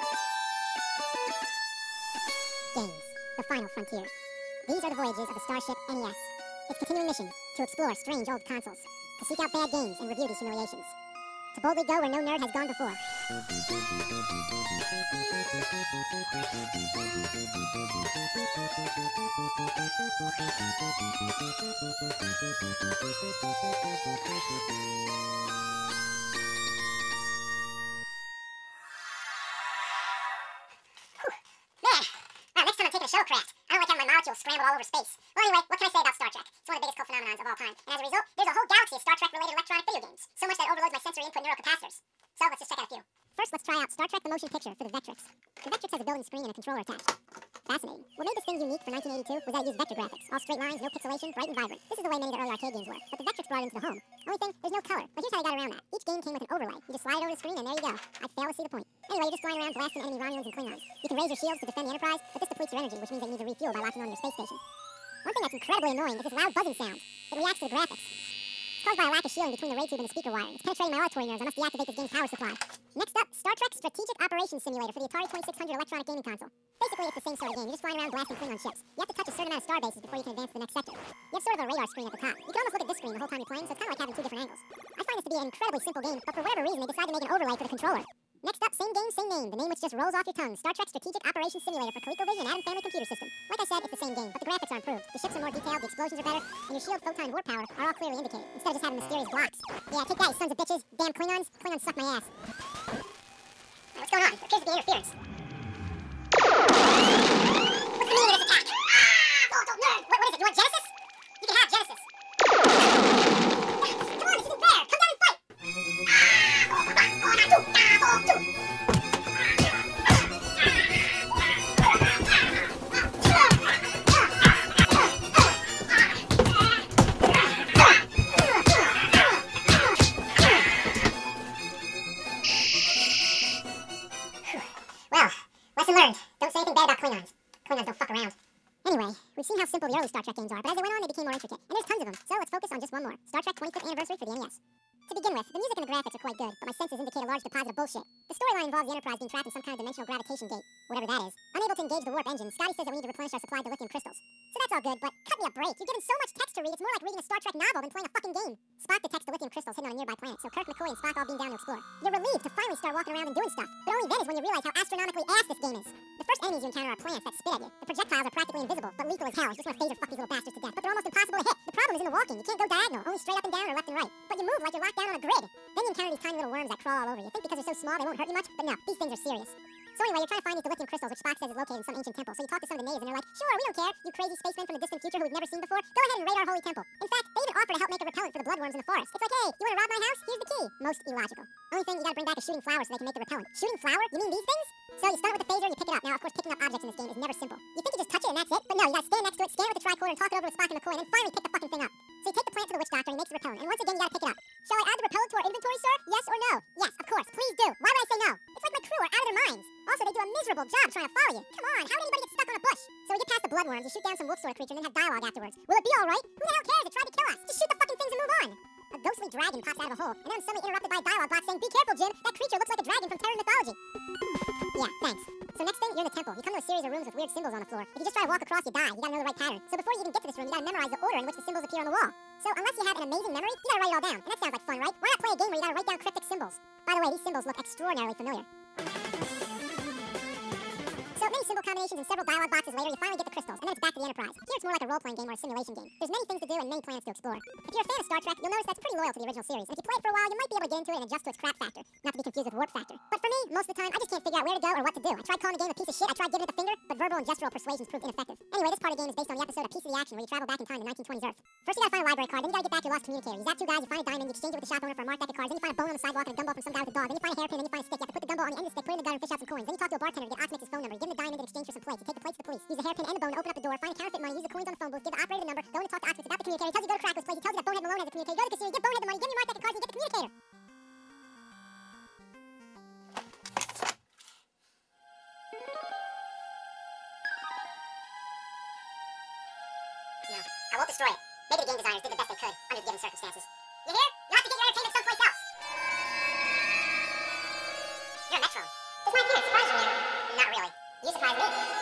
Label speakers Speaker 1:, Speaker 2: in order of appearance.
Speaker 1: Games, the final frontier. These are the voyages of the Starship NES. Its continuing mission, to explore strange old consoles, to seek out bad games and review these humiliations. To boldly go where no nerd has gone before.
Speaker 2: Next time I'm taking a shuttlecraft. I don't like having my molecules scrambled all over space. Well, anyway, what can I say about Star Trek? It's one of the biggest cult phenomenons of all time. And as a result, there's a whole galaxy of Star Trek-related electronic video games. So much that it overloads my sensory input neurocapacitors. So let's just check out a few.
Speaker 1: First, let's try out Star Trek the Motion Picture for the Vectrex. The Vectrex has a built-in screen and a controller attached. Fascinating. What made this thing unique for 1982 was that it used vector graphics. All straight lines, no pixelation, bright and vibrant. This is the way many of the early arcade games were. But the Vectrex brought it into the home. Only thing, there's no color. But here's how they got around that. Each game came with an overlay. You just slide it over the screen and there you go. I fail to see the point. Anyway, you're just flying around blasting enemy Romulans and Klingons. You can raise your shields to defend the Enterprise, but this depletes your energy, which means that you need to refuel by locking on your space station. One thing that's incredibly annoying is this loud buzzing sound. It reacts to the graphics. It's caused by a lack of shielding between the ray tube and the speaker wiring. It's penetrating my auditory nerves. I must deactivate this game's power supply. Next up, Star Trek Strategic Operations Simulator for the Atari 2600 electronic gaming console. Basically, it's the same sort of game. You're just flying around blasting Klingon ships. You have to touch a certain amount of star bases before you can advance to the next sector. You have sort of a radar screen at the top. You can almost look at this screen the whole time you're playing, so it's kind of like having two different angles. I find this to be an incredibly simple game, but for whatever reason, they decided to make an overlay for the controller. Next up, same game, same name. The name which just rolls off your tongue. Star Trek Strategic Operations Simulator for ColecoVision Atom Family Computer System. Like I said, it's the same game, but the graphics are improved. The ships are more detailed, the explosions are better, and your shield, photon, and warp power are all clearly indicated, instead of just having mysterious blocks. Yeah, take that, you sons of bitches. Damn Klingons. Klingons suck my ass.
Speaker 2: What's going on? There appears to be interference. What's the meaning of this attack? Oh, nerd! What is it? You want Genesis? You can have Genesis. Come on, this isn't fair! Come down and fight! Well, lesson learned. Don't say anything bad about Klingons. Klingons don't fuck around.
Speaker 1: Anyway, we've seen how simple the early Star Trek games are, but as they went on, they became more intricate. And there's tons of them, so let's focus on just one more. Star Trek 25th Anniversary for the NES. To begin with, the music and the graphics are quite good, but my senses indicate a large deposit of bullshit. The storyline involves the Enterprise being trapped in some kind of dimensional gravitation gate, whatever that is. Unable to engage the warp engine, Scotty says that we need to replenish our supply of lithium crystals. So that's all good, but cut me a break. You're given so much text to read, it's more like reading a Star Trek novel than playing a fucking game. Spock detects the lithium crystals hidden on a nearby planet, so Kirk, McCoy, and Spock all beam down to explore. You're relieved to finally start walking around and doing stuff, but only then is when you realize how astronomically ass this game is. The first enemies you encounter are plants that spit at you. The projectiles are practically invisible, but lethal as hell. You just want to phaser fuck these little bastards to death, but they're almost impossible to hit. The problem is in the walking. You can't go diagonal, only straight up and down or left and right. But you move like you're locked down on a grid. Then you encounter these tiny little worms that crawl all over you. You think because they're so small they won't hurt you much, but no, these things are serious. So anyway, you're trying to find these lithium crystals, which Spock says is located in some ancient temple. So you talk to some of the natives, and they're like, sure, we don't care, you crazy spacemen from the distant future who we've never seen before. Go ahead and raid our holy temple. In fact, they even offer to help make a repellent for the bloodworms in the forest. It's like, hey, you want to rob my house? Here's the key. Most illogical. Only thing, you gotta bring back a shooting flower so they can make the repellent. Shooting flower? You mean these things? So you start with the phaser and you pick it up. Now, of course, picking up objects in this game is never simple. You think you just touch it and that's it? But no, you gotta stand next to it, scan it with the tricorder, and talk it over with Spock and McCoy, and then finally pick the fucking thing up. So you take the plant to the witch doctor and he makes the repellent. And once again, you gotta pick it up. Shall I add the repellent to our inventory, sir? Yes or no? Yes, of course. Please do. Why would I say no? It's like my crew are out of their minds. Also, they do a miserable job trying to follow you. Come on, how would anybody get stuck on a bush? So we get past the bloodworms, you shoot down some wolf sort of creature, and then have dialogue afterwards. Will it be alright? Who the hell cares? It tried to kill us. Just shoot the fucking things and move on. A ghostly dragon pops out of a hole, and then I'm suddenly interrupted by a dialogue box saying, be careful, Jim. That creature looks like a dragon from Terran mythology. Yeah, thanks. So next thing, you're in the temple. You come to a series of rooms with weird symbols on the floor. If you just try to walk across, you die. You gotta know the right pattern. So before you even get to this room, you gotta memorize the order in which the symbols appear on the wall. So unless you have an amazing memory, you gotta write it all down. And that sounds like fun, right? Why not play a game where you gotta write down cryptic symbols? By the way, these symbols look extraordinarily familiar. So many symbol combinations and several dialogue boxes later, you finally get the crystals, and then it's back to the Enterprise. Here it's more like a role-playing game or a simulation game. There's many things to do and many planets to explore. If you're a fan of Star Trek, you'll notice that's pretty loyal to the original series. And if you play it for a while, you might be able to get into it and adjust to its crap factor. Not to be confused with warp factor. But for me, most of the time, I just can't figure out where to go or what to do. I tried calling the game a piece of shit, I tried giving it the finger, but verbal and gestural persuasions proved ineffective. Anyway, this part of the game is based on the episode A Piece of the Action, where you travel back in time to 1920s Earth. First you gotta find a library card, then you gotta get back your lost communicator. You zap two guys, you find a diamond, you exchange it with the shop owner for a marked deck of cards, then you find a bone on the sidewalk and a gumball from some guy with a dog, then you find a hairpin, then you find a stick, you have to put the gumball on the end of the stick, put it in the gutter and fish out some coins. Then you talk to a bartender to get Osmix's phone number, give him the diamond in exchange for some plates. You take the plates to the police, use the hairpin and the bone to open up the door, find a counterfeit money, use the coins on the phone booth, give the operator the number, go in to talk to Osmix about the communicator, he tells you to go to Cracker's place, he tells you that Bonehead Malone has a communicator, go to the casino, you give Bonehead the money, give him your marked deck of cards, and you get the communicator.
Speaker 2: No, I won't destroy it. Maybe the game designers did the best they could under the given circumstances. You hear? You'll have to get your entertainment someplace else. You're a Metro. Does my appearance surprise you, Nero? Not really. You surprise me.